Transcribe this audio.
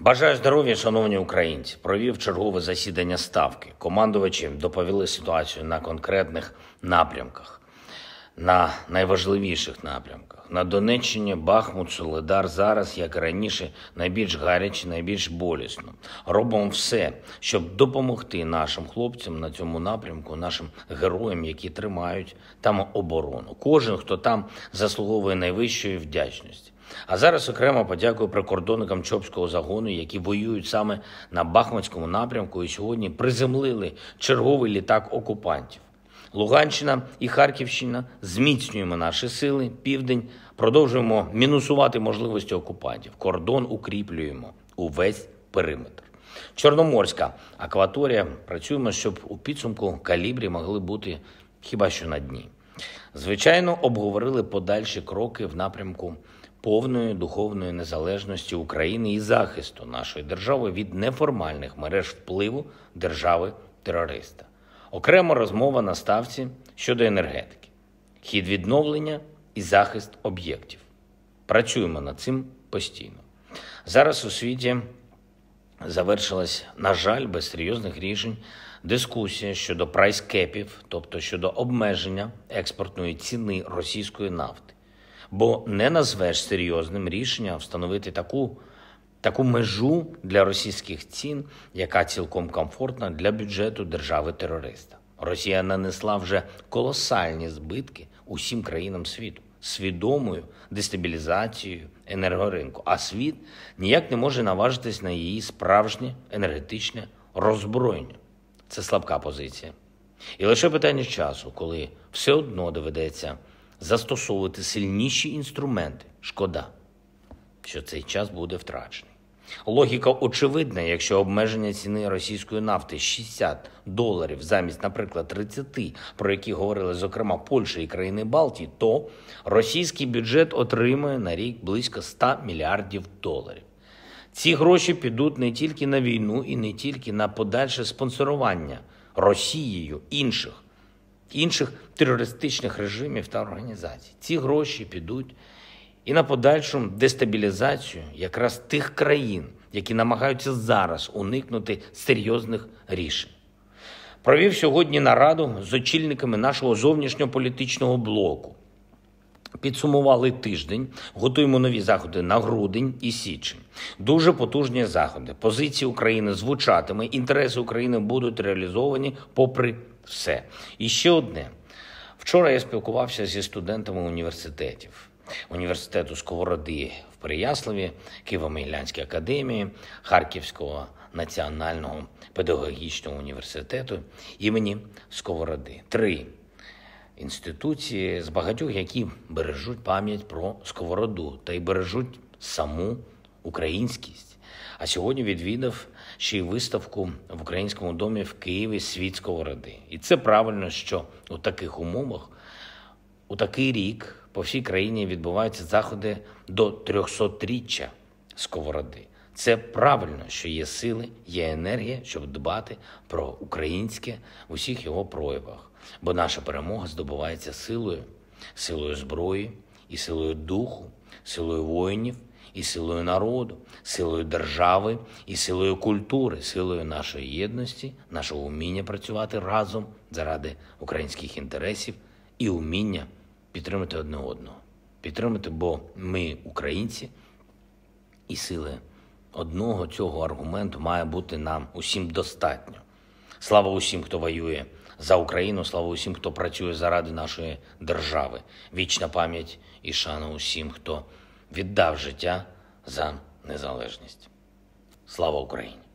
Бажаю здоров'я, шановні українці. Провів чергове засідання Ставки. Командувачі доповіли ситуацію на конкретних напрямках, на найважливіших напрямках. На Донеччині Бахмут, Солидар зараз, як і раніше, найбільш гаряче, найбільш болісно. Робимо все, щоб допомогти нашим хлопцям на цьому напрямку, нашим героям, які тримають там оборону. Кожен, хто там, заслуговує найвищої вдячності. А зараз окремо подякую прикордонникам Чопського загону, які воюють саме на Бахмутському напрямку і сьогодні приземлили черговий літак окупантів. Луганщина і Харківщина, зміцнюємо наші сили, Південь, продовжуємо мінусувати можливості окупантів, кордон укріплюємо увесь периметр. Чорноморська акваторія, працюємо, щоб у підсумку калібрі могли бути хіба що на дні. Звичайно, обговорили подальші кроки в напрямку повної духовної незалежності України і захисту нашої держави від неформальних мереж впливу держави-терориста. Окремо розмова на Ставці щодо енергетики, хід відновлення і захист об'єктів. Працюємо над цим постійно. Зараз у світі завершилась, на жаль, без серйозних рішень дискусія щодо прайскепів, тобто щодо обмеження експортної ціни російської нафти. Бо не назвеш серйозним рішенням встановити таку межу для російських цін, яка цілком комфортна для бюджету держави-терориста. Росія нанесла вже колосальні збитки усім країнам світу, свідомою дестабілізацією енергоринку. А світ ніяк не може наважитись на її справжнє енергетичне роззброєння. Це слабка позиція. І лише питання часу, коли все одно доведеться застосовувати сильніші інструменти. Шкода, що цей час буде втрачений. Логіка очевидна, якщо обмеження ціни російської нафти $60 замість, наприклад, 30, про які говорили, зокрема, Польща і країни Балтії, то російський бюджет отримує на рік близько $100 мільярдів. Ці гроші підуть не тільки на війну і не тільки на подальше спонсорування Росією інших терористичних режимів та організацій. Ці гроші підуть і на подальшу дестабілізацію якраз тих країн, які намагаються зараз уникнути серйозних рішень. Провів сьогодні нараду з очільниками нашого зовнішньополітичного блоку. Підсумували тиждень, готуємо нові заходи на грудень і січень. Дуже потужні заходи. Позиції України звучатиме, інтереси України будуть реалізовані попри все. І ще одне. Вчора я спілкувався зі студентами університетів. Університету Сковороди в Переяславі, Києво-Могилянській академії, Харківського національного педагогічного університету імені Сковороди. 3 інституції з багатьох, які бережуть пам'ять про Сковороду та й бережуть саму українськість. А сьогодні відвідав ще й виставку в Українському домі в Києві «Світ Сковороди». І це правильно, що у таких умовах, у такий рік по всій країні відбуваються заходи до 300-річчя Сковороди. Це правильно, що є сили, є енергія, щоб дбати про українське в усіх його проявах. Бо наша перемога здобувається силою зброї і силою духу, силою воїнів і силою народу, силою держави і силою культури, силою нашої єдності, нашого вміння працювати разом заради українських інтересів і вміння підтримати одне одного. Підтримати, бо ми українці, і сили одного цього аргументу має бути нам усім достатньо. Слава усім, хто воює за Україну, слава усім, хто працює заради нашої держави. Вічна пам'ять і шана усім, хто віддав життя за незалежність. Слава Україні!